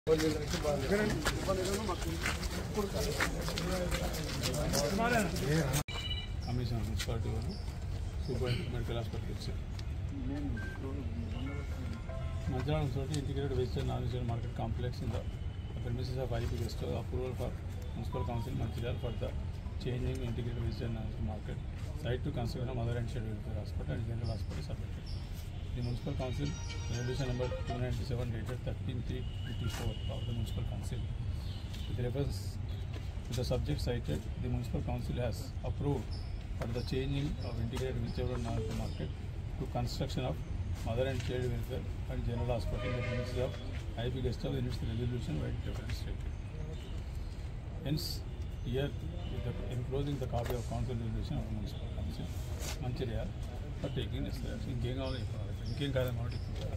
Commission municipality వాళ్ళు super medical hospital ఇచ్చారు. Manjanaram Society integrated vegetarian non-vegetarian market complex in the premises of IP Guest approval for Municipal Council Mancherial for the changing integrated vegetarian non-vegetarian market site to construction of Mother and Child Welfare Hospital and General Hospital submitted. The Municipal Council Resolution number 297 dated 13/3/24 of the Municipal Council. With reference to the subject cited, the Municipal Council has approved for the changing of integrated vegetarian non-vegetarian market to construction of Mother and Child Welfare and General Hospital in the premises of IP Guest House in its resolution by reference stated. Hence, here enclosing the copy of council resolution of the Municipal Council Mancherial for taking necessary action. ఇంకేం కాదని కాబట్టి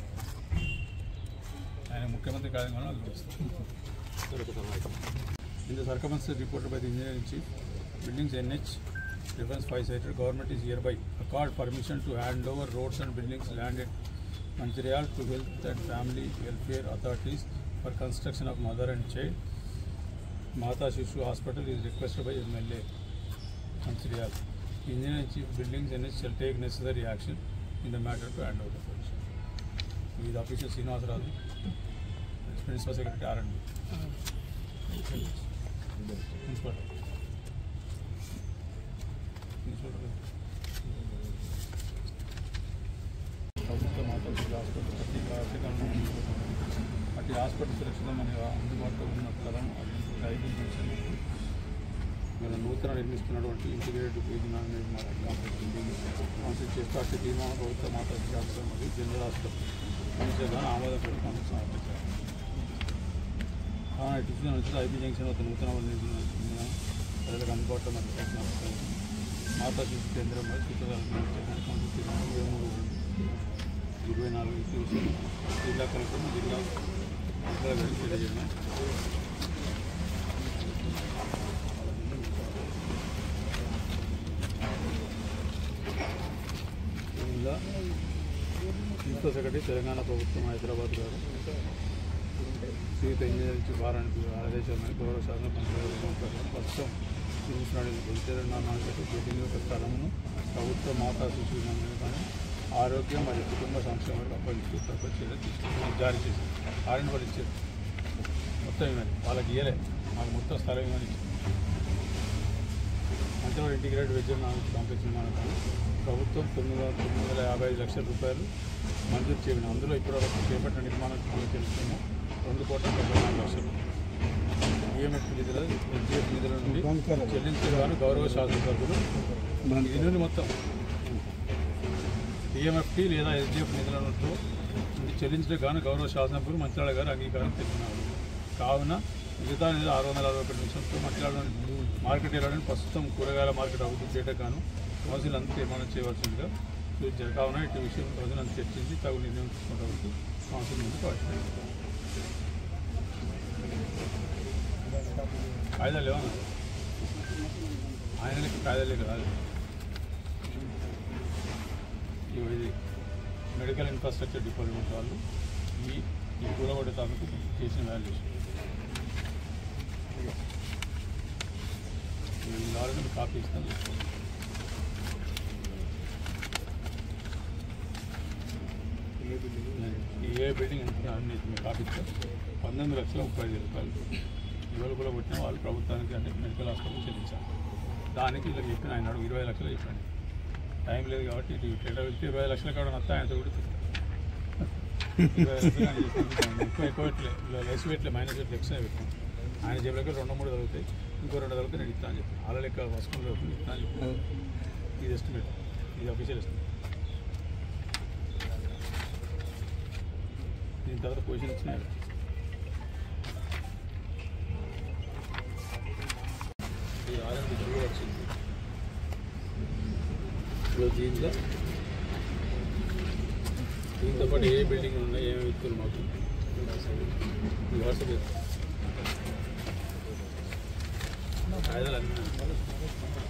ఆయన ముఖ్యమంత్రి కాదని కూడా In the circumstances reported by the engineering chief, buildings NH reference 5 cited, government is hereby accord permission to hand over roads and buildings landed Mancherial to Health and Family Welfare Authorities for construction of Mother and Child Mata Shishu Hospital is requested by MLA Mancherial. Engineering chief buildings NH shall take necessary action in the matter to hand over the permission. With official Srinivas Raju, Principal Secretary R&D. అటు hospital సురక్షిత మనకి అందుబాటులో ఉన్న స్థలం ఐదు junction మనం నూతన నిర్మిస్తున్నటువంటి integrated PG concept చేస్తూ అటు తీర్మాన ప్రభుత్వ మాతా హాస్పిటల్ మరియు జనరల్ హాస్పిటల్ చేద్దామని ఆమోదపడి కాన్సెప్ట్ సమర్పించారు. ఇటు నుంచి ఐపీ జంక్షన్ వద్ద నూతన నిర్మించిన ప్రజలకు అందుబాటులో మనకి మాతా శిశు కేంద్రం మరియు కాన్సెప్ట్ 24 విషయం జిల్లా కలెక్టర్ జిల్లా అధికారులకు తెలియజేయడం. ఇలా ప్రిన్సిపల్ సెక్రటరీ తెలంగాణ ప్రభుత్వం హైదరాబాద్ గారు శ్రీత ఇంజనీరింగ్ వారానికి ఆదేశాలను గౌరవ శాసన పంచాయతీ ప్రస్తుతం వెజిటేరియన్ నాన్-వెజ్ బిల్డింగ్ యొక్క స్థలమును ప్రభుత్వ మాతా శిశు కానీ ఆరోగ్యం మరియు కుటుంబ సంక్షేమానికి అప్పగించి తక్కువ చర్య తీసుకుని జారీ చేసి ఆర్ఎండ్ వాళ్ళు ఇచ్చారు. మొత్తం ఇవ్వండి వాళ్ళకి ఇవ్వలే, మాకు మొత్తం స్థలం ఇవ్వని మంచిగా ఇంటిగ్రేటెడ్ వెజిటేరియన్ కాంప్లెక్స్ నిర్మాణానికి ప్రభుత్వం 955 లక్షల రూపాయలు మంజూరు చేయడం. అందులో ఇప్పటివరకు చేపట్టిన నిర్మాణానికి చెల్లిస్తున్నాము 2,94 లక్షలు. ఈఎంఎఫ్ నిధుల ఎస్డిఎఫ్ నిధుల నుండి చెల్లించగాను గౌరవ శాసనసభ్యులు నిధులు మొత్తం ఈఎంఎఫ్టీ లేదా ఎస్డిఎఫ్ నిధుల నుండి చెల్లించడం గాను గౌరవ శాసనసభ్యులు మంచిర్యాల గారు అంగీకారం తెలిపినారు. కావున మిగతా నిధులు 641 నిమిషంతో మంచిర్యాల మార్కెట్ ఏరియాలో ప్రస్తుతం కూరగాయల మార్కెట్ అభివృద్ధి చేయడం గాను కౌన్సిల్ అంతా తీర్మానం చేయవలసిందిగా సూచించారు. కావున ఇటు విషయం ప్రజలను చర్చించి తగు నిర్ణయం తీసుకుంటూ కౌన్సిల్ ముందు ప్రవేశపెట్టారు. కాయిదాలు లేవన్నా ఆయనకి కాయిదాలే కదా. ఇది మెడికల్ ఇన్ఫ్రాస్ట్రక్చర్ డిపార్ట్మెంట్ వాళ్ళు ఈ కూరగొడ్డ తాలూకు చేసిన వాల్యుయేషన్ ఆల్రెడీ కాపీ ఇస్తాను. ఏ బిల్డింగ్ అన్ని కాపీ ఇస్తాను. 19,35,000 రూపాయలు ఇవాళ కూడా కొట్టిన వాళ్ళు ప్రభుత్వానికి అంటే మెడికల్ హాస్పిటల్ చెల్లించారు. దానికి ఇలా చెప్పిన ఆయన 20 లక్షలు చెప్పాను. టైం లేదు కాబట్టి ఇటు ఎట్లా వెళ్తే 20 లక్షల కాడ వస్తా ఆయనతో కూడా 20 లక్షలు ఎక్కువ పెట్టలే, లెస్ పెట్టలే, మైనస్ పెట్టలే, ఎక్స్ట్రా పెట్టాను. ఆయన జేబులకి 2-3 తగ్గుతాయి, ఇంకో 2 తగ్గితే నేను ఇస్తాను అని చెప్పి అలా లెక్క వస్తువులు ఇస్తాను అని చెప్పి ఇది ఎస్టిమేట్, ఇది అఫీషియల్ ఎస్టిమేట్. దీని తర్వాత పొజిషన్ ఇచ్చినాయి. ఈ ఆర్ఎండి కూడా వచ్చింది. దీంతో పాటు ఏ బిల్డింగ్ ఉన్నాయి, ఏమేమి ఇస్తున్నారు మాకు వాట్సాప్ కాయిదాలు అన్నీ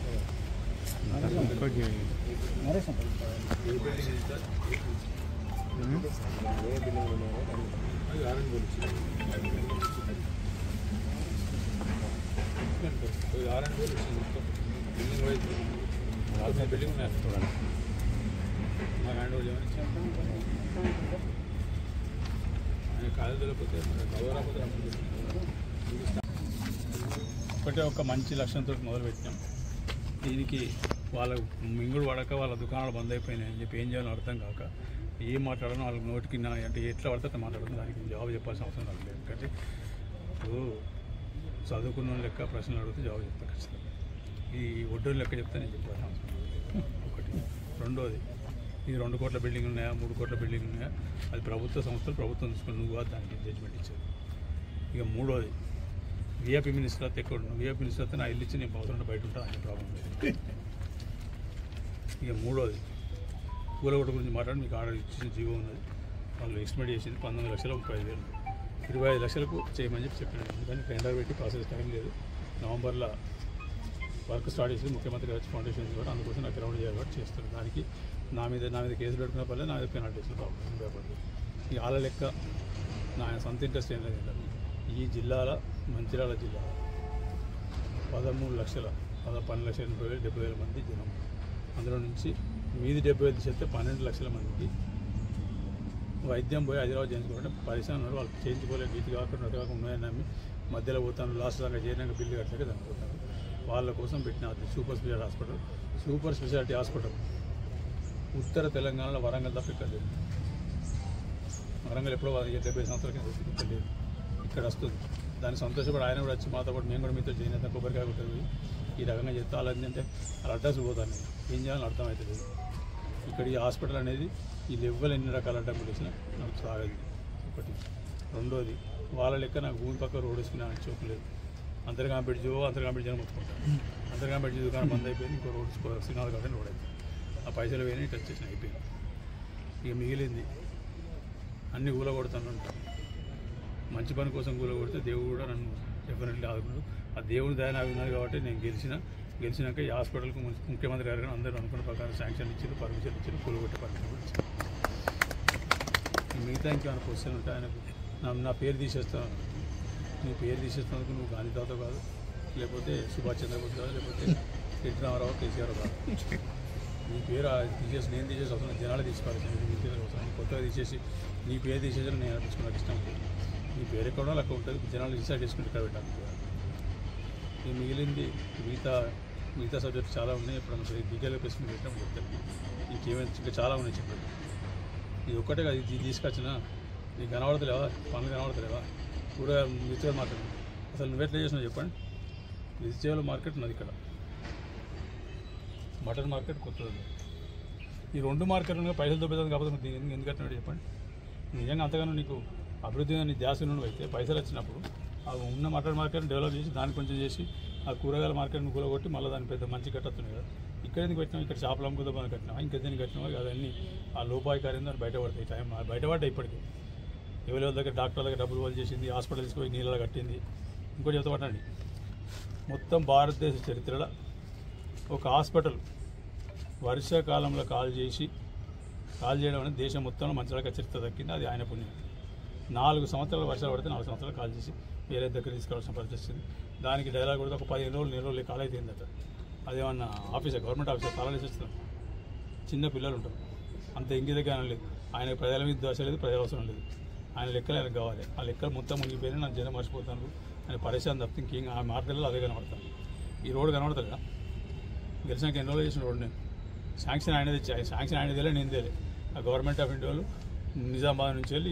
ఏ బిల్డింగ్ అది ఆరెంజ్ పోలీసు ఆరెంజ్ పోలీసు మొత్తం బిల్డింగ్ వైజ్ బిల్డింగ్ ఉన్నాయి చూడండి మాకు హ్యాండ్ ఓవర్ చేయమని ఆయన కాలేజ్ తెలియకపోతే గౌరవపోతే ఒకటే ఒక మంచి లక్ష్యంతో మొదలుపెట్టినాం. దీనికి వాళ్ళ మింగుడు పడక వాళ్ళ దుకాణాలు బంద్ అయిపోయినాయి అని చెప్పి ఏం చేయాలో అర్థం కాక ఏం మాట్లాడడం వాళ్ళకి నోటికి అంటే ఎట్లా పడితే అట్లా మాట్లాడడం. దానికి జవాబు చెప్పాల్సిన అవసరం నాకు లేదు. ఎందుకంటే ఇప్పుడు చదువుకున్న లెక్క ప్రశ్నలు అడిగితే జవాబు చెప్తాను ఖచ్చితంగా. ఈ ఒడ్డోని లెక్క చెప్తే నేను చెప్పాల్సిన అవసరం ఒకటి. రెండోది, ఇది 2 కోట్ల బిల్డింగ్ ఉన్నాయా 3 కోట్ల బిల్డింగ్ ఉన్నాయా అది ప్రభుత్వ సంస్థలు ప్రభుత్వం తీసుకొని నువ్వు దానికి జడ్జిమెంట్ ఇచ్చేది. ఇక మూడోది, విఐపీ మినిస్టర్ అయితే ఎక్కడ ఉన్నావు? విఐపీ మినిస్టర్ అయితే నా ఇల్లు ఇచ్చి నేను అవసరం బయట ఉంటాను అనే ప్రాబ్లం లేదు. ఇక మూడోది, కూలగొట్ట గురించి మాట్లాడి మీకు ఆర్డర్ ఇచ్చిన జీవో ఉన్నది. వాళ్ళు ఎస్టిమేట్ చేసింది 19,35,000 25 లక్షలకు చేయమని చెప్పినాను. ఎందుకంటే టెండర్ పెట్టి ప్రాసెస్ టైం లేదు. నవంబర్లో వర్క్ స్టార్ట్ చేసి ముఖ్యమంత్రి వచ్చి ఫౌండేషన్ కూడా అందుకోసం నాకు గ్రౌండ్ చేయాలి కాబట్టి చేస్తారు. దానికి నా మీద కేసులు పెట్టుకున్న పర్లేదు, నా మీద పెనాల్టీస్లో ప్రాబ్లం భయపడదు. ఈ ఆల లెక్క నా సొంత ఇంట్రెస్ట్ ఏం లేదు. ఈ జిల్లాల మంచిర్యాల జిల్లా 13,12,70,000 మంది జనం. అందులో నుంచి మీది 70,000 చేస్తే 12 లక్షల మందికి వైద్యం పోయి హైదరాబాద్ చేయించుకుంటే పరిశ్రమలు వాళ్ళు చేయించుకోలేదు. నీతి కాకుండా కాకుండా ఉన్నాయని నమ్మి మధ్యలో పోతాను, లాస్ట్ దాకా చేరినాక బిల్లు కట్టలేక చనిపోతాను. వాళ్ళ కోసం పెట్టిన సూపర్ స్పెషాలిటీ హాస్పిటల్ ఉత్తర తెలంగాణలో వరంగల్ తప్ప ఇక్కడ లేదు. వరంగల్ ఎప్పుడో 70 సంవత్సరాల కింద ఇక్కడ లేదు, ఇక్కడ వస్తుంది. దాన్ని సంతోషపడి ఆయన కూడా వచ్చి మాతో పాటు మేము కూడా మీతో చేయనంత కొబ్బరికాయ కొట్టేది ఈ రకంగా చెప్తే వాళ్ళు ఏంటంటే వాళ్ళ అడ్రస్ పోతాను ఏం చేయాలని అర్థమవుతుంది. ఇక్కడ ఈ హాస్పిటల్ అనేది ఈ లెవ్వలు ఎన్ని రకాల అడ్డంకులు వచ్చినా నాకు సాగదు ఒకటి. రెండోది, వాళ్ళ లెక్క నాకు భూమి పక్క రోడ్ వేసుకుని ఆయన చూపలేదు. అంతర్గామ బ్రిడ్జ్ అని మొత్తుకుంటాను. అంతర్గామ బ్రిడ్జ్ దుకాణం బంద్ అయిపోయింది. ఇంకో రోడ్ సిగ్నల్ కాబట్టి రోడ్ అయిపోయింది. ఆ పైసలు పోయినాయి, టచ్ చేసిన అయిపోయింది. ఇక మిగిలింది అన్నీ కూలగొడతాను ఉంటాను. మంచి పని కోసం కూలగొడితే దేవుడు కూడా నన్ను డెఫినెట్లీ ఆదుకున్నాడు. ఆ దేవుడి దయ నాకు ఉన్నది కాబట్టి నేను గెలిచినాక ఈ హాస్పిటల్కు ముఖ్యమంత్రి గారు అందరూ అనుకున్న ప్రకారం శాంక్షన్ ఇచ్చారు, పర్మిషన్ ఇచ్చారు, కూలగొట్టే పర్మిషన్ కూడా ఇచ్చారు. మిగతా ఇంకేమైనా క్వశ్చన్ ఉంటే ఆయనకు నా పేరు తీసేస్తాను, నీ పేరు తీసేస్తున్నందుకు నువ్వు గాంధీ తాత కాదు, లేకపోతే సుభాష్ చంద్రబోస్ కాదు, లేకపోతే ఎన్టీ రామారావు కేసీఆర్ కాదు. నీ పేరు నేను తీసేసి అవసరం జనాలు తీసుకోవాలి. నీ పేరు అవసరం కొత్తగా తీసేసి నీ పేరు తీసేసి నేను అనిపించుకున్నట్టు ఇష్టం. నీ పేరు ఎక్కడో లెక్క ఉంటుంది, జనాలు డిసైడ్ చేసుకుంటే ఇక్కడ పెట్టాలి. ఈ మిగిలింది మిగతా సబ్జెక్ట్స్ చాలా ఉన్నాయి. ఇప్పుడు డీటెయిల్గా ప్రశ్న పెట్టాం చెప్తాను. ఇంకేమైనా ఇంకా చాలా ఉన్నాయి చెప్పండి. ఇది ఒక్కటే కాదు, ఇది తీసుకొచ్చిన నీకు కనబడతలేవా, పనులు కనబడతలేవా, కూరగాయలు వెజిటేబుల్ మార్కెట్ అసలు నువ్వెట్లా చేసినావు చెప్పండి. వెజిటేబుల్ మార్కెట్ ఉన్నది ఇక్కడ, మటన్ మార్కెట్ కొత్తది. ఈ 2 మార్కెట్లు పైసలు దొబ్బేదాన్ని కాకపోతే దీనికి ఎందుకు కట్టినట్టు చెప్పండి. నిజంగా అంతగానో నీకు అభివృద్ధి నీ ధ్యాస నుండి అయితే పైసలు వచ్చినప్పుడు ఆ ఉన్న మటన్ మార్కెట్ని డెవలప్ చేసి దాన్ని కొంచెం చేసి ఆ కూరగాయల మార్కెట్ని కూలగొట్టి మళ్ళీ దాన్ని పెద్ద మంచి కట్టొస్తున్నాయి కదా. ఇక్కడ ఎందుకు పెట్టినాం, ఇక్కడ చేపలు అమ్ముకుందామని కట్టినాం, ఇంకెందుకు కట్టినామో అవన్నీ ఆ లోపాయికార్యం దాన్ని బయటపడతాయి. టైం బయటపడ్డాయి ఇప్పటికీ. ఎవరి దగ్గర డాక్టర్ దగ్గర డబ్బులు వాళ్ళు చేసింది, హాస్పిటల్ తీసుకుపోయి నీళ్ళలో కట్టింది. ఇంకోటి చెప్తా పట్టండి, మొత్తం భారతదేశ చరిత్రలో ఒక హాస్పిటల్ వర్షాకాలంలో కాల్ చేయడం అనేది దేశం మొత్తంలో మంచిగా చరిత్ర దక్కింది. అది ఆయన పుణ్యం. 4 సంవత్సరాలు వర్షాలు పడితే 4 సంవత్సరాలు కాల్ చేసి వేరే దగ్గర తీసుకురావాల్సిన పరిస్థితి వచ్చింది. దానికి డైలాగ్ కూడా ఒక 15 రోజులు కాల్ అయితే ఏందట. అదేమన్నా గవర్నమెంట్ ఆఫీసర్ తాళాలు వేసి వస్తున్నాం. చిన్న పిల్లలు ఉంటారు, అంత ఇంటి దగ్గర అనలేదు. ఆయన ప్రజల మీద దోష లేదు, ప్రజల అవసరం లేదు. ఆయన లెక్కలు ఆయనకు కావాలి. ఆ లెక్కలు మొత్తం మునిగిపోయినా నాకు జనం మర్చిపోతాను. ఆయన పరిశ్రమ తప్పితే ఇంకేం ఆ మార్కెట్లో అదే కనబడతాను. ఈ రోడ్డు కనబడతారు కదా, గెలిచినాక ఎన్ని రోజులు చేసిన రోడ్డు నేను శాంక్షన్ ఆయనది ఇచ్చి శాంక్షన్ ఆయనది వెళ్ళి నేను తెలియదు. ఆ గవర్నమెంట్ ఆఫ్ ఇండియా వాళ్ళు నిజామాబాద్ నుంచి వెళ్ళి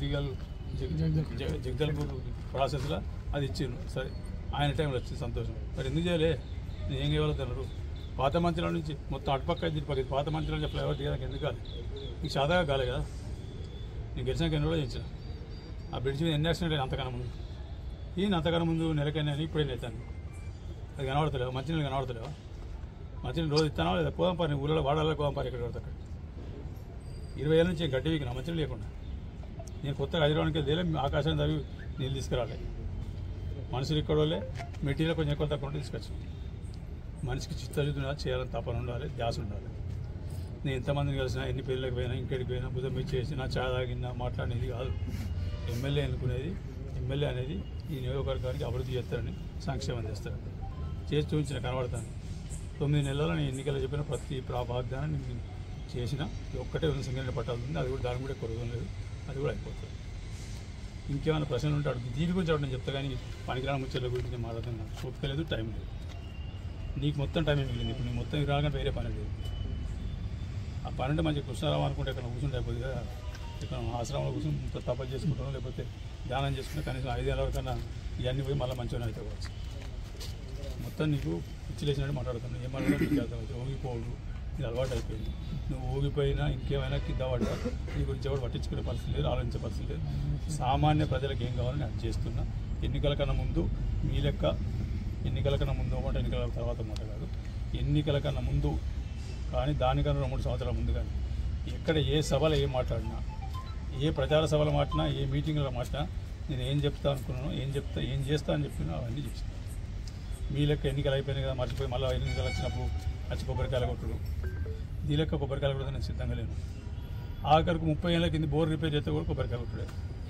జగదల్పూర్ ప్రాసెస్లో అది ఇచ్చిండు. సరే, ఆయన టైంలో వచ్చింది సంతోషం. మరి ఎందుకు చేయలే, నేను ఏం చేయగలుగుతున్నారు? పాత మంచిరాల నుంచి మొత్తం అటుపక్క దీనిపక్క పాత మంచిరాలు ఫ్లైఓవర్ దిగడానికి ఎందుకు కాదు? నీకు సాదాగా కాలే కదా. నేను గెలిచినాక ఎన్ని రోజులు చేయించిన ఆ బ్రిడ్జ్ మీద ఎన్ని యాక్సిడెంట్ అయినా అంతకన్నా ముందు. అంతకన్నా ముందు నెలకైనా ఇప్పుడైనా అవుతాను. అది కనబడతలేవా? మంచినీళ్ళు కనబడతలేవా? మంచినీళ్ళు రోజు ఇస్తానా లేదా? కోదంపారి ఊళ్ళో వాడాలి, కోదంపారి ఎక్కడ పడితే అక్కడ 20 ఏళ్ళ నుంచి గట్టి వీకినా మంచినీళ్ళు లేకుండా. నేను కొత్తగా హైదరాబాద్కి వెళ్ళి ఆకాశం తవ్వి నీళ్ళు తీసుకురాలి. మనుషులు ఇక్కడ వాళ్ళే మెటీరియల్ కొంచెం ఎక్కువ తక్కువ తీసుకొచ్చి మనిషికి చిత్తశుద్ధి ఉండాలి, చేయాలని తపన ఉండాలి, ధ్యాస ఉండాలి. నేను ఎంతమందిని కలిసినా ఎన్ని పెళ్ళికి పోయినా ఇంకెడికి పోయినా భుజం మీద చేసినా చాయ్ తాగినా మాట్లాడేది కాదు. ఎమ్మెల్యే అనుకునేది ఎమ్మెల్యే అనేది ఈ నియోజకవర్గానికి అభివృద్ధి చేస్తారని సంక్షేమం చేస్తారు. చేసి చూపించిన కనబడతాను. 9 నెలల్లో నేను ఎన్నికలు చెప్పిన ప్రతి వాగ్దానం నేను చేసిన ఒక్కటే సంఖ్యలో పట్టాలి ఉంది. అది కూడా దాని కూడా కొరగడం లేదు. అది కూడా అయిపోతుంది. ఇంకేమైనా ప్రశ్నలు ఉంటే అడుగు. దీని గురించి నేను చెప్తా కానీ పనికిరాని ముచ్చట్ల గురించి నేను మాట్లాడుతున్నాను. చూపలేదు, టైం లేదు. నీకు మొత్తం టైం మిగిలింది. ఇప్పుడు నీకు మొత్తం రాగానే వేరే పని లేదు. ఆ పని అంటే మంచిగా కృష్ణారావు అనుకుంటే ఇక్కడ కూర్చుంటే అయిపోతుంది కదా. ఇక్కడ ఆశ్రమంలో కూర్చొని తపస్సు చేసుకుంటాం, లేకపోతే ధ్యానం చేసుకుంటే కనీసం 5 ఏళ్ళ వరకన్నా ఇవన్నీ పోయి మళ్ళీ మంచిగా అయితే కావచ్చు. మొత్తం నీకు పిచ్చిలేసినట్టు మాట్లాడుతున్నాను. ఏం మాట్లాడుతూ నీకు అర్థమవుతుంది. ఊగిపోడు ఇది అలవాటు అయిపోయింది. నువ్వు ఊగిపోయినా ఇంకేమైనా కింద పడ్డా నీ గురించి ఎవరు పట్టించుకునే పరిస్థితి లేదు, ఆలోచించే పరిస్థితి లేదు. సామాన్య ప్రజలకు ఏం కావాలని అది చేస్తున్నా. ఎన్నికల కన్నా ముందు మీ లెక్క ఎన్నికల కన్నా ముందు మాట, ఎన్నికల తర్వాత మాట కాదు. ఎన్నికల కన్నా ముందు కానీ దానికన్నా 3 సంవత్సరాల ముందు కానీ ఎక్కడ ఏ సభలో ఏం మాట్లాడినా, ఏ ప్రచార సభలు మాట్లాడినా, ఏ మీటింగ్లో మాట్లాడినా నేను ఏం చెప్తా అనుకున్నాను, ఏం చేస్తా అని చెప్పినా అవన్నీ చేస్తాను. మీ లెక్క ఎన్నికలు అయిపోయినాయి కదా మర్చిపోయి మళ్ళీ ఎన్నికలు వచ్చినప్పుడు వచ్చి కొబ్బరికాయలు కొట్టుడు. ఈ లెక్క కొబ్బరికాయలు కూడా నేను సిద్ధంగా లేను. ఆఖరికి 30 ఏళ్ళ కింద బోర్ రిపేర్ చేస్తే కూడా కొబ్బరికాయ కొట్టుడే.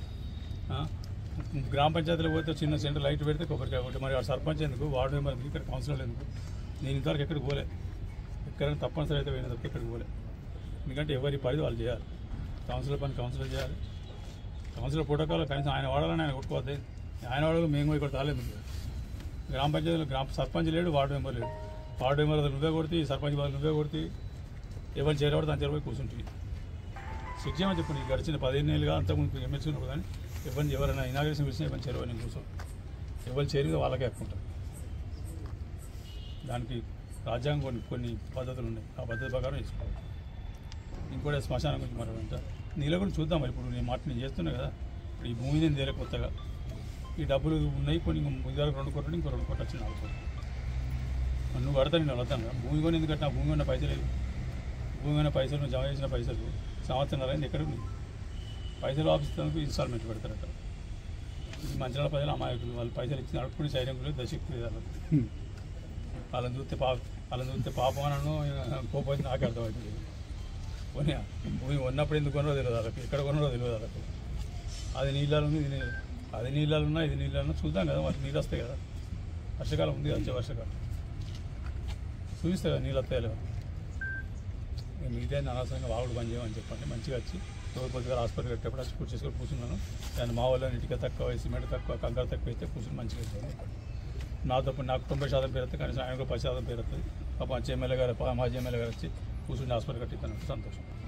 గ్రామ పంచాయతీలో పోతే చిన్న సెంటర్ లైట్ పెడితే కొబ్బరికాయ కొట్టు. మరి ఆ సర్పంచ్ ఎందుకు, వార్డు మెంబర్ ఎందుకు, ఇక్కడ కౌన్సిలర్ ఎందుకు? నేను ఇంతవరకు ఎక్కడికి పోలే. ఎక్కడైనా తప్పనిసరి అయితే పోయిన తప్ప ఎక్కడికి పోలే. ఎందుకంటే ఎవరి పరిధి వాళ్ళు చేయాలి. కౌన్సిలర్ పని కౌన్సిలర్ చేయాలి. కౌన్సిలర్ ప్రోటోకాల్ కనీసం ఆయన వాడాలని ఆయన కొట్టుకోవద్దు. ఆయన వాడాలి, మేము ఇక్కడ తాలేదు. గ్రామ పంచాయతీలో సర్పంచ్ లేడు, వార్డు మెంబర్ లేడు. వార్డు మెంబర్ నువ్వే కొడితే, సర్పంచ్ వాళ్ళు నువ్వే కొడితే, ఎవరు చేరవాడు దాని చేరబోయి కూర్చుంటుంది. శిక్ష ఏమని చెప్పు. నీకు గడిచిన 15 ఏళ్ళుగా అంతకుముందు ఎమ్మెల్సీ ఉన్నప్పుడు కానీ ఎవరైనా ఇనాగ్రేషన్ పిలిచినా ఎవరిని చేరవని కూర్చోం. ఎవరు చేరితే వాళ్ళకే ఎక్కుంటారు. దానికి రాజ్యాంగం కొన్ని పద్ధతులు ఉన్నాయి. ఆ పద్ధతి ప్రకారం చేసుకోవాలి. ఇంకోటి శ్మశానం గురించి మాట్లాడంట. నీలో కూడా చూద్దాం. మరి ఇప్పుడు నేను చేస్తున్నా కదా. ఇప్పుడు ఈ భూమి నేను తేలే కొత్తగా ఈ డబ్బులు ఉన్నాయి. కొన్ని ముందు 2 కోట్లు, ఇంకో 2 కోట్లు వచ్చిన 4 కోట్లు. నువ్వు కడతా నేను వస్తాను. భూమి కొని ఎందుకంటే నా భూమి ఉన్న పైసలు భూమి ఉన్న పైసలు నువ్వు జమ చేసిన పైసలు సంవత్సరం అయింది. ఎక్కడ ఉంది పైసలు ఆఫీస్కి ఇన్స్టాల్మెంట్ పెడతారట. ఈ మంచిర్యాల ప్రజలు అమాయకులు. వాళ్ళు పైసలు ఇచ్చిన అడుపుకుని సైనికులు దశక్తి వాళ్ళని చూస్తే పాపం అనను కోపం నాకు అర్థమవుతుంది. కొని భూమి ఉన్నప్పుడు ఎందుకు కొనరో తెలియదు వాళ్ళకి, ఎక్కడ కొనరో తెలియదు వాళ్ళకి. అది నీళ్ళలో ఉంది, అది నీళ్ళలో ఉన్నా, ఇది నీళ్ళలో చూద్దాం కదా. వాళ్ళకి నీళ్ళు వస్తాయి కదా. వర్షాకాలం ఉంది, వచ్చే వర్షాకాలం చూపిస్తాయి కదా నీళ్ళు వస్తాయి. మిగతా అనవసరంగా వాగుడు పని చేయమని చెప్పండి. మంచిగా వచ్చి కొద్దిగా హాస్పిటల్ కట్టేప్పుడు వచ్చి కూర్చేసుకొని కూర్చున్నాను. నేను మా వాళ్ళని ఇటుక తక్కువ, సిమెంట్ తక్కువ, కంకర తక్కువ అయితే కూర్చొని మంచిగా అవుతుంది. నాకు 90% పేరు వస్తుంది, కనీసం ఆయన కూడా 10% పేరు వస్తుంది. పాప ఎమ్మెల్యే గారు, మాజీ ఎమ్మెల్యే గారు వచ్చి కూర్చుని హాస్పిటల్ కట్టిస్తాను. సంతోషం.